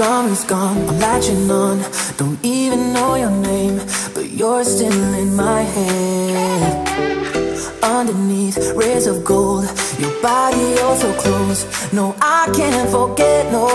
Summer's gone, I'm latching on. Don't even know your name, but you're still in my head. Underneath rays of gold, your body oh so close. No, I can't forget, no.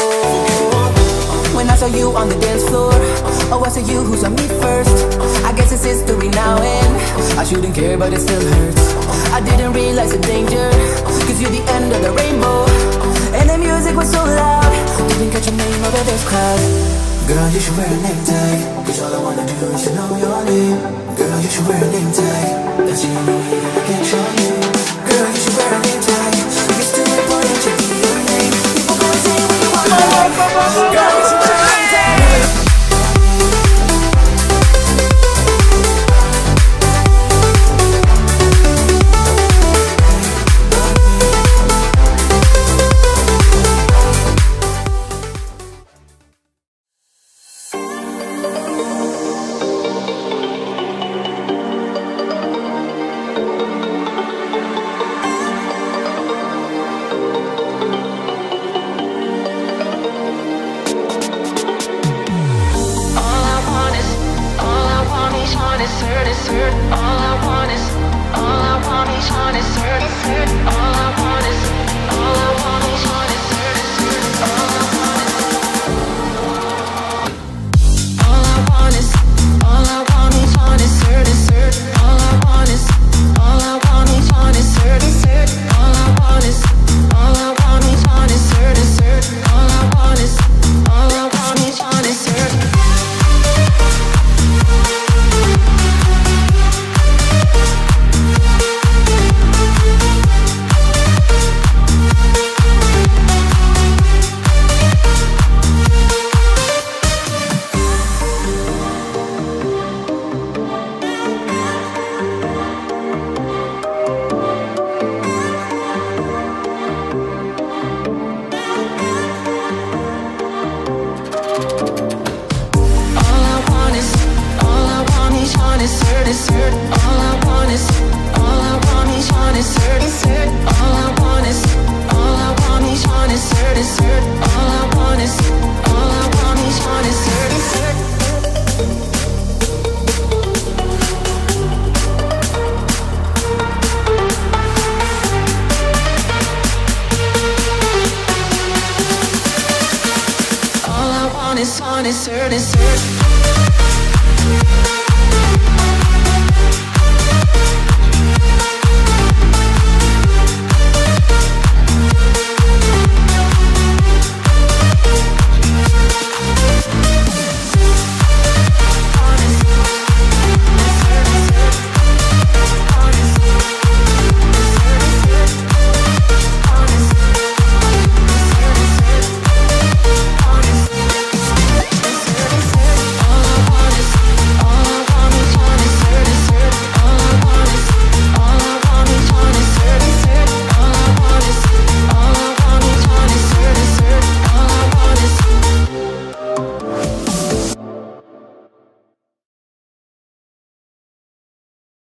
When I saw you on the dance floor, oh, I saw you who saw me first. I guess it's history now and I shouldn't care, but it still hurts. I didn't realize the danger, cause you're the end of the rainbow. And the music was so loud, didn't catch your name over this crowd. Girl, you should wear a name tag, cause all I wanna do is to know your name. Girl, you should wear a name tag, that's the only way that I can show you. Girl, you should wear a name tag, it's too important to be your name. People gonna say what you want, girl, you should wear a name tag. Dessert.